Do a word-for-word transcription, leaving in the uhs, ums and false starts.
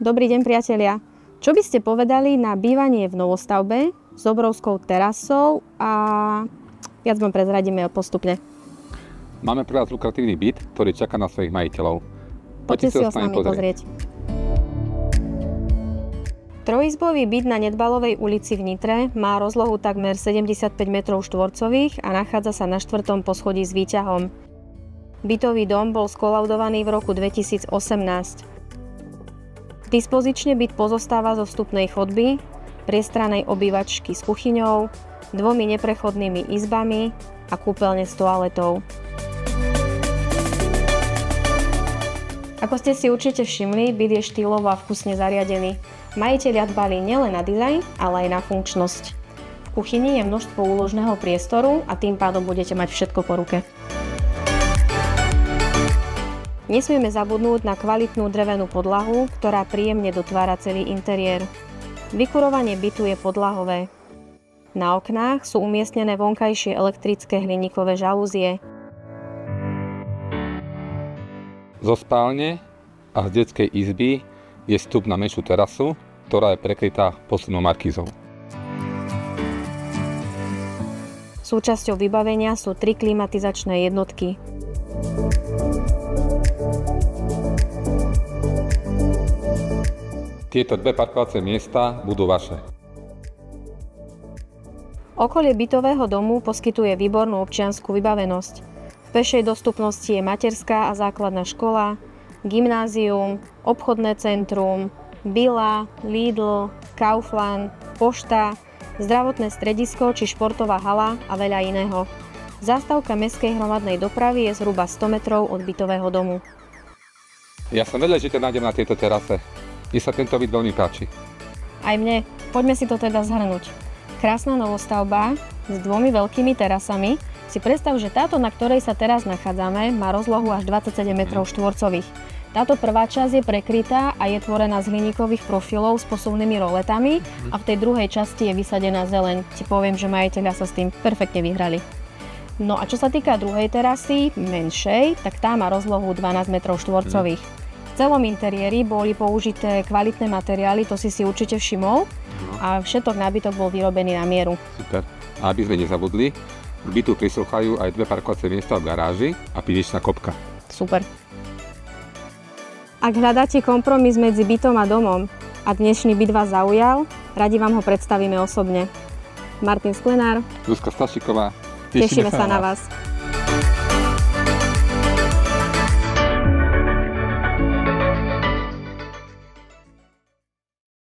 Dobrý deň, priatelia. Čo by ste povedali na bývanie v novostavbe s obrovskou terasou a viac vám prezradíme postupne. Máme pre vás lukratívny byt, ktorý čaká na svojich majiteľov. Poďte si ho s nami pozrieť. Trojizbový byt na Nedbalovej ulici v Nitre má rozlohu takmer sedemdesiatpäť metrov štvorcových a nachádza sa na štvrtom poschodí s výťahom. Bytový dom bol skolaudovaný v roku dvetisícosemnásť. Dispozične byt pozostáva zo vstupnej chodby, priestranej obývačky s kuchyňou, dvomi neprechodnými izbami a kúpeľne s toaletou. Ako ste si určite všimli, byt je štýlovo a vkusne zariadený. Majitelia dbali nielen na dizajn, ale aj na funkčnosť. V kuchyni je množstvo úložného priestoru a tým pádom budete mať všetko po ruke. Nesmieme zabudnúť na kvalitnú drevenú podlahu, ktorá príjemne dotvára celý interiér. Vykurovanie bytu je podlahové. Na oknách sú umiestnené vonkajšie elektrické hliníkové žalúzie. Zo spálne a z detskej izby je vstup na menšiu terasu, ktorá je prekrytá posunou markízou. Súčasťou vybavenia sú tri klimatizačné jednotky. Tieto dve parkovacie miesta budú vaše. Okolie bytového domu poskytuje výbornú občiansku vybavenosť. V pešej dostupnosti je materská a základná škola, gymnázium, obchodné centrum, Billa, Lidl, Kaufland, pošta, zdravotné stredisko či športová hala a veľa iného. Zastávka mestskej hromadnej dopravy je zhruba sto metrov od bytového domu. Ja som vedel, že ťa nájdem na tejto terase. Mne sa tento byt veľmi páči. Aj mne. Poďme si to teda zhrnúť. Krásna novostavba s dvomi veľkými terasami. Si predstav, že táto, na ktorej sa teraz nachádzame, má rozlohu až dvadsaťsedem metrov štvorcových. Táto prvá časť je prekrytá a je tvorená z hliníkových profilov s posuvnými roletami a v tej druhej časti je vysadená zeleň. Ti poviem, že majiteľia sa s tým perfektne vyhrali. No a čo sa týka druhej terasy, menšej, tak tá má rozlohu dvanásť metrov štvorcových. V celom interiéri boli použité kvalitné materiály, to si si určite všimol, a všetok nábytok bol vyrobený na mieru. Super. A aby sme nezabudli, k bytu prislúchajú aj dve parkovacie miesta v garáži a pivničná kopka. Super. Ak hľadáte kompromis medzi bytom a domom a dnešný byt vás zaujal, radi vám ho predstavíme osobne. Martin Sklenár, Zuzka Stašiková, tešíme sa na vás.